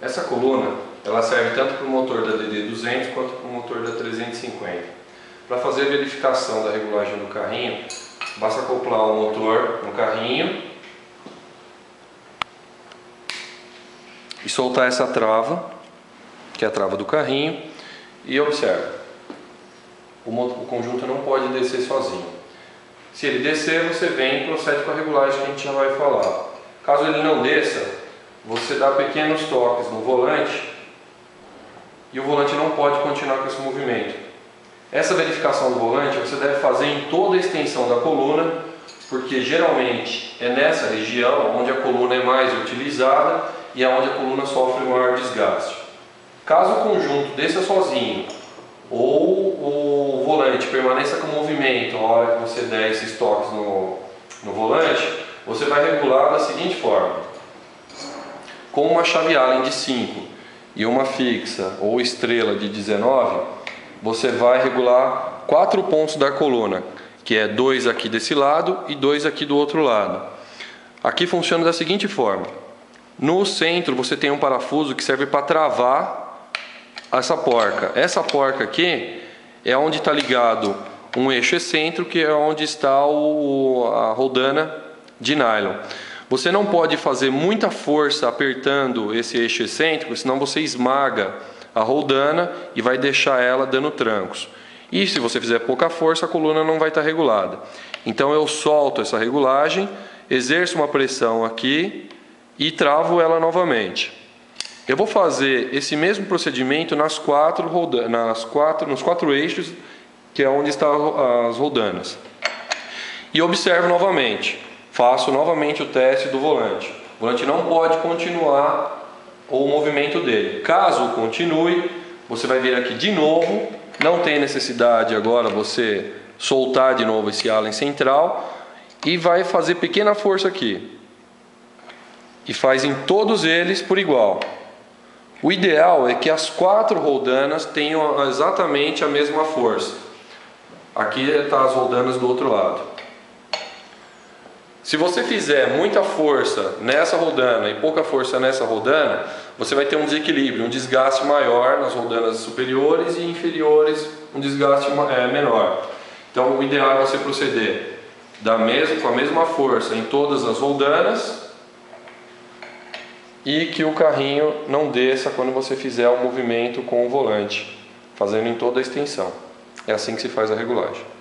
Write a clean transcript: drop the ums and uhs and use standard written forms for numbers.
Essa coluna ela serve tanto para o motor da DD200 quanto para o motor da 350. Para fazer a verificação da regulagem do carrinho, basta acoplar o motor no carrinho e soltar essa trava, que é a trava do carrinho, e observa, o conjunto não pode descer sozinho. Se ele descer, você vem e procede com a regulagem que a gente já vai falar. Caso ele não desça, você dá pequenos toques no volante e o volante não pode continuar com esse movimento. Essa verificação do volante você deve fazer em toda a extensão da coluna, porque geralmente é nessa região onde a coluna é mais utilizada e é onde a coluna sofre maior desgaste. Caso o conjunto desça sozinho ou o volante permaneça com movimento na hora que você der esses toques no volante, você vai regular da seguinte forma: com uma chave Allen de 5 e uma fixa ou estrela de 19, você vai regular 4 pontos da coluna, que é 2 aqui desse lado e 2 aqui do outro lado. Aqui funciona da seguinte forma: no centro você tem um parafuso que serve para travar essa porca. Essa porca aqui é onde está ligado um eixo excêntrico, que é onde está a roldana de nylon. Você não pode fazer muita força apertando esse eixo excêntrico, senão você esmaga a roldana e vai deixar ela dando trancos. E se você fizer pouca força, a coluna não vai estar regulada. Então eu solto essa regulagem, exerço uma pressão aqui e travo ela novamente. Eu vou fazer esse mesmo procedimento nos 4 eixos, que é onde estão as roldanas. E observo novamente. Faço novamente o teste do volante. O volante não pode continuar o movimento dele. Caso continue, você vai vir aqui de novo. Não tem necessidade agora você soltar de novo esse Allen central e vai fazer pequena força aqui. E faz em todos eles por igual. O ideal é que as 4 roldanas tenham exatamente a mesma força. Aqui estão as roldanas do outro lado. Se você fizer muita força nessa roldana e pouca força nessa roldana, você vai ter um desequilíbrio, um desgaste maior nas roldanas superiores e inferiores, um desgaste menor. Então o ideal é você proceder com a mesma força em todas as roldanas e que o carrinho não desça quando você fizer o movimento com o volante, fazendo em toda a extensão. É assim que se faz a regulagem.